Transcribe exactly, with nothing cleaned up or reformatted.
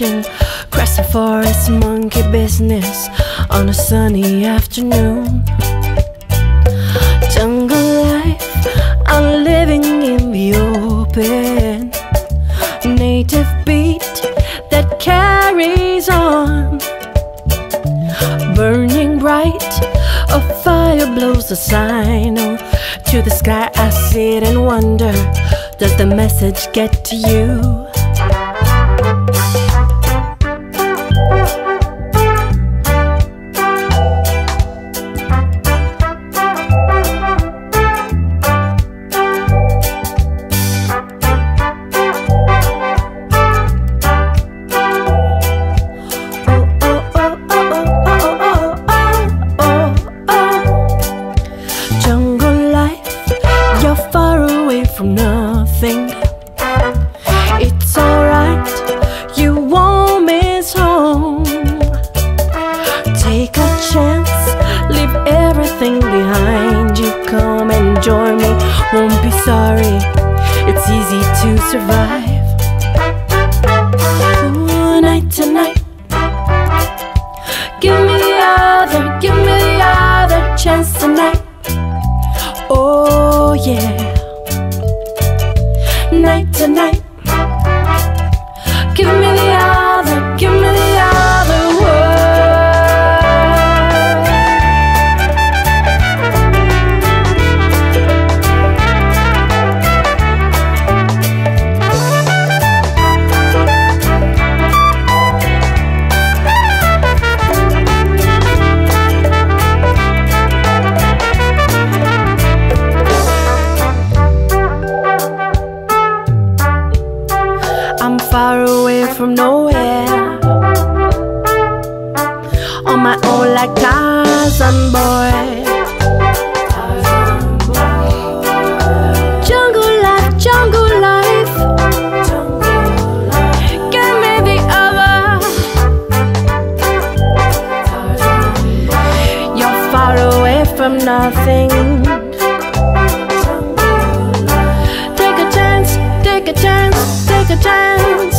watching grass and forest monkey business on a sunny afternoon. Jungle life, I'm living in the open. Native beat that carries on, burning bright, a fire blows a sign. Oh, to the sky I sit and wonder, does the message get to you? From nothing, it's alright, you won't miss home. Take a chance, leave everything behind you. Come and join me, won't be sorry, it's easy to survive. Ooh, night to night, give me the other, give me the other chance tonight. Oh yeah. Night to night, give me the other, give me the other world. I'm far away from nowhere, on my own like Tarzan boy. Jungle life, jungle life, give me the other. You're far away from nothing. Take a chance, take a chance, take a chance.